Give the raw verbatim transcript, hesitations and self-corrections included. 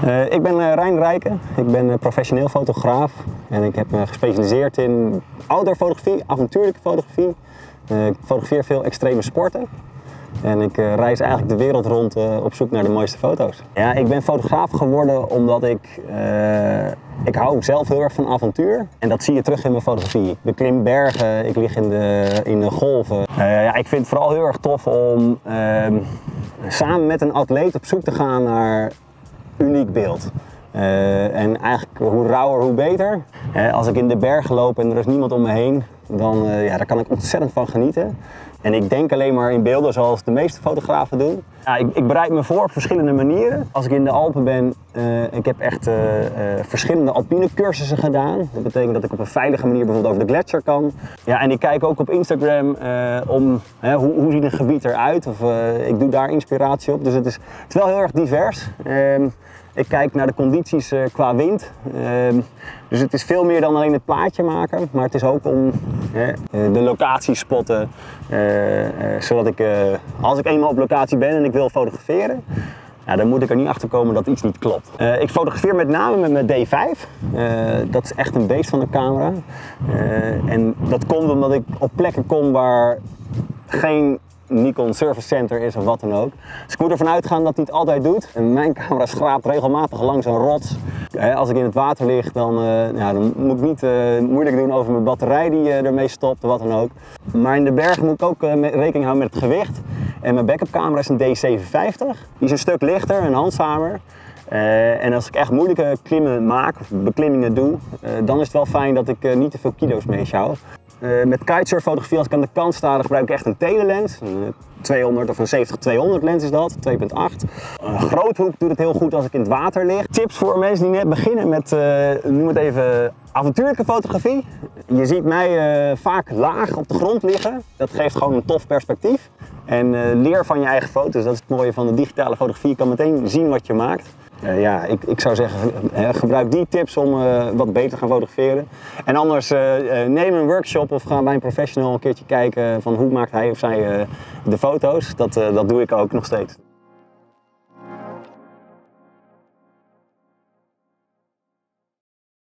Uh, ik ben uh, Rijn Rijken, ik ben uh, professioneel fotograaf en ik heb me gespecialiseerd in outdoor fotografie, avontuurlijke fotografie. Uh, ik fotografeer veel extreme sporten en ik uh, reis eigenlijk de wereld rond uh, op zoek naar de mooiste foto's. Ja, ik ben fotograaf geworden omdat ik, uh, ik hou zelf heel erg van avontuur en dat zie je terug in mijn fotografie. Ik beklim bergen, ik lig in de, in de golven. Uh, ja, ik vind het vooral heel erg tof om uh, samen met een atleet op zoek te gaan naar uniek beeld. Uh, en eigenlijk hoe rauwer hoe beter. Uh, als ik in de bergen loop en er is niemand om me heen, dan uh, ja, daar kan ik ontzettend van genieten. En ik denk alleen maar in beelden zoals de meeste fotografen doen. Ja, ik, ik bereid me voor op verschillende manieren. Als ik in de Alpen ben, uh, ik heb echt uh, uh, verschillende alpine cursussen gedaan. Dat betekent dat ik op een veilige manier bijvoorbeeld over de gletsjer kan. Ja, en ik kijk ook op Instagram uh, om uh, hoe, hoe ziet een gebied eruit. Of, uh, ik doe daar inspiratie op. Dus het is, het is wel heel erg divers. Uh, Ik kijk naar de condities uh, qua wind. Uh, dus het is veel meer dan alleen het plaatje maken, maar het is ook om uh, de locatie spotten. Uh, uh, zodat ik, uh, als ik eenmaal op locatie ben en ik wil fotograferen, ja, dan moet ik er niet achter komen dat iets niet klopt. Uh, ik fotografeer met name met mijn D vijf. Uh, dat is echt een beest van een camera. Uh, en dat komt omdat ik op plekken kom waar geen Nikon Service Center is of wat dan ook. Dus ik moet ervan uitgaan dat hij het altijd doet. En mijn camera schraapt regelmatig langs een rots. Als ik in het water lig, dan, uh, ja, dan moet ik niet uh, moeilijk doen over mijn batterij die uh, ermee stopt of wat dan ook. Maar in de bergen moet ik ook uh, rekening houden met het gewicht. En mijn backup camera is een D zevenenvijftig. Die is een stuk lichter, een handzamer. Uh, en als ik echt moeilijke klimmen maak of beklimmingen doe, uh, dan is het wel fijn dat ik uh, niet te veel kilo's meesjouw. Uh, met kitesurffotografie, als ik aan de kant sta, dan gebruik ik echt een telelens. Een tweehonderd of een zeventig tweehonderd lens is dat, twee komma acht. Een groothoek doet het heel goed als ik in het water lig. Tips voor mensen die net beginnen met, uh, noem het even, avontuurlijke fotografie. Je ziet mij uh, vaak laag op de grond liggen. Dat geeft gewoon een tof perspectief. En uh, leer van je eigen foto's, dat is het mooie van de digitale fotografie. Je kan meteen zien wat je maakt. Uh, ja, ik, ik zou zeggen, uh, gebruik die tips om uh, wat beter te gaan fotograferen. En anders uh, uh, neem een workshop of ga bij een professional een keertje kijken van hoe maakt hij of zij uh, de foto's. Dat, uh, dat doe ik ook nog steeds.